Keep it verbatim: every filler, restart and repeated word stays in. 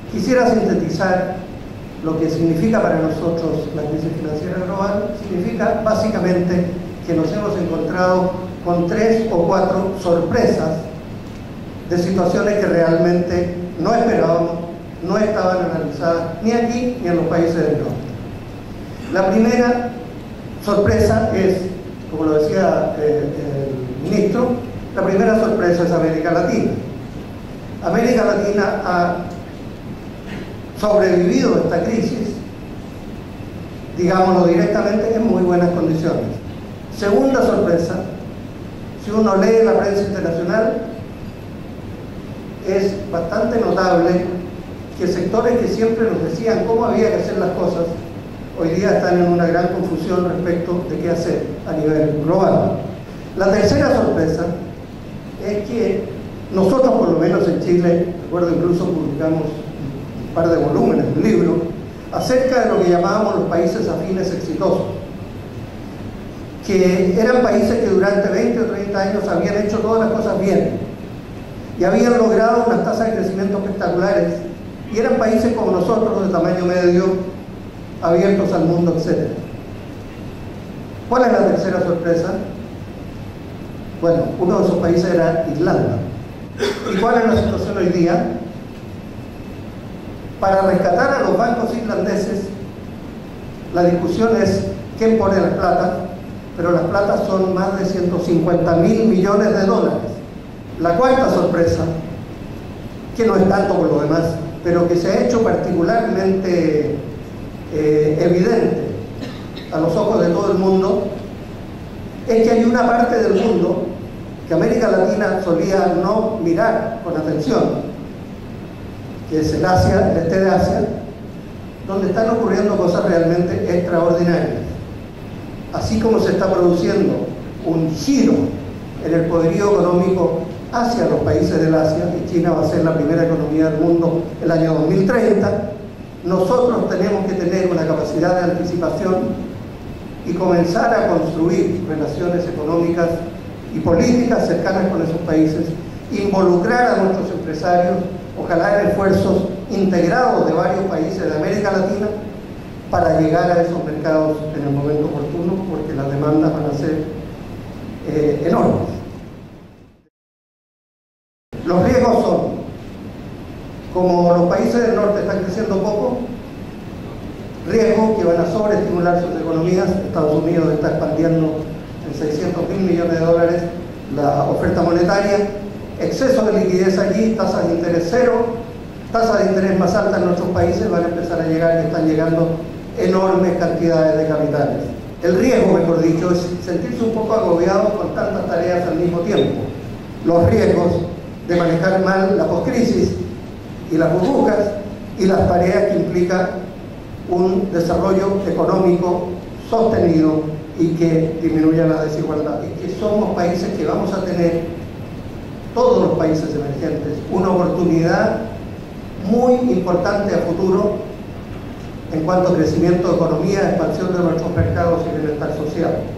Quisiera sintetizar lo que significa para nosotros la crisis financiera global. Significa básicamente que nos hemos encontrado con tres o cuatro sorpresas de situaciones que realmente no esperábamos, no estaban analizadas ni aquí ni en los países del norte. La primera sorpresa es, como lo decía eh, el ministro, la primera sorpresa es América Latina. América Latina ha sobrevivido a esta crisis, digámoslo directamente, en muy buenas condiciones. Segunda sorpresa, si uno lee la prensa internacional, es bastante notable que sectores que siempre nos decían cómo había que hacer las cosas, hoy día están en una gran confusión respecto de qué hacer a nivel global. La tercera sorpresa es que nosotros, por lo menos en Chile, recuerdo incluso publicamos un par de volúmenes, un libro, acerca de lo que llamábamos los países afines exitosos, que eran países que durante veinte o treinta años habían hecho todas las cosas bien y habían logrado unas tasas de crecimiento espectaculares, y eran países como nosotros, de tamaño medio, abiertos al mundo, etcétera. ¿Cuál es la tercera sorpresa? Bueno, uno de esos países era Irlanda. ¿Y cuál es la situación hoy día? Para rescatar a los bancos irlandeses, la discusión es quién pone las plata, pero las platas son más de ciento cincuenta mil millones de dólares. La cuarta sorpresa, que no es tanto por lo demás, pero que se ha hecho particularmente eh, evidente a los ojos de todo el mundo, es que hay una parte del mundo que América Latina solía no mirar con atención, que es el Asia, el este de Asia, donde están ocurriendo cosas realmente extraordinarias. Así como se está produciendo un giro en el poderío económico hacia los países del Asia, y China va a ser la primera economía del mundo el año dos mil treinta, nosotros tenemos que tener una capacidad de anticipación y comenzar a construir relaciones económicas y políticas cercanas con esos países, involucrar a nuestros empresarios, ojalá en esfuerzos integrados de varios países de América Latina para llegar a esos mercados en el momento oportuno, porque las demandas van a ser eh, enormes. Los riesgos son, como los países del norte están creciendo poco, riesgos que van a sobreestimular sus economías. Estados Unidos está expandiendo en seiscientos mil millones de dólares la oferta monetaria, exceso de liquidez allí, tasas de interés cero, tasas de interés más altas en nuestros países, van a empezar a llegar y están llegando enormes cantidades de capitales. El riesgo, mejor dicho, es sentirse un poco agobiado con tantas tareas al mismo tiempo. Los riesgos de manejar mal la poscrisis y las burbujas, y las tareas que implica un desarrollo económico sostenido y que disminuya la desigualdad. Y que somos países que vamos a tener, todos los países emergentes, una oportunidad muy importante a futuro en cuanto a crecimiento de economía, expansión de nuestros mercados y bienestar social.